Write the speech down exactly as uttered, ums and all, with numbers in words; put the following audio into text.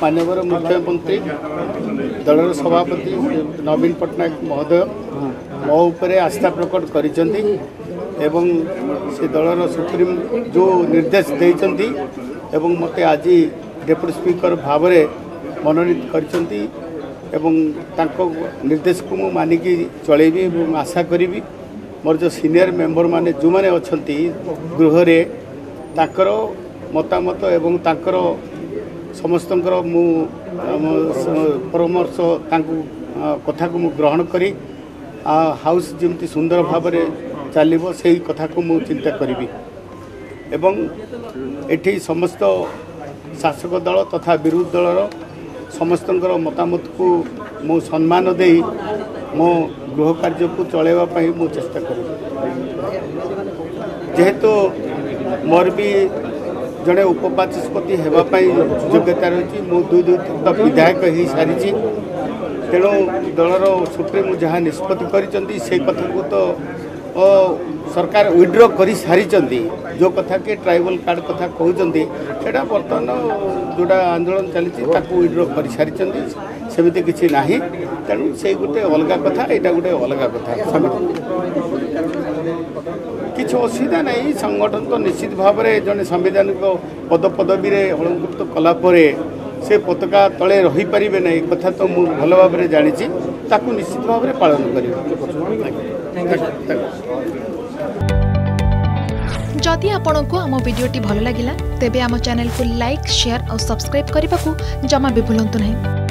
माननीय मुख्यमंत्री दलर सभापति नवीन पट्टनायक महोदय मो उपरे आस्था प्रकट करिसेंती एवं से दलर सुप्रीम जो निर्देश देइसेंती एवं मते आज डेप्यूटी स्पीकर भाव में मनोनीत करिसेंती एवं तांको निर्देश को मु मानिकी चलेबी एवं आशा करी मोर जो सीनियर मेंबर माने जो माने अछंती गृह रे ताकर मतामत एवं ताकर समस्तंकर मु परामर्श तांको कथा को मु ग्रहण करी हाउस जमती सुंदर भाव में चलो से कथा को मु चिंता करी एवं एठी समस्त शासक दल तथा विरोधी दलर समस्तंकर मतामत को मु सम्मान दे मो गृह कार्य को चलैवाई मु चेष्टा करी जेहेतु मोर भी जड़े उपबाचस्पति होगापाई योग्यता रही मु दुई दुई थर विधायक हो सारी तेणु दलर सुप्रीम जहाँ निष्पत्ति करिसेंती से कथा को तो ओ सरकार विड्रॉ कर सारी जो कथा के ट्राइबल कार्ड कथा कहते सेटा बर्तमान जोड़ा आंदोलन चली विड्रॉ कर सारी सेमती किसी ना तेणु से गोटे अलग कथा यहाँ गोटे अलग कथा किसी असुविधा नहीं संगठन तो निश्चित भाव में जड़े संवैधानिक पद पदवी अलंकृत कलापर से पताका तले रही पारे ना कथा तो मुझे भल भाव में जानी निश्चित भाव में पालन कर जदि आपंक आम भिडी भल लगा तेब आम चैनल को लाइक शेयर और सब्सक्राइब करने को जमा भी भूलु नहीं।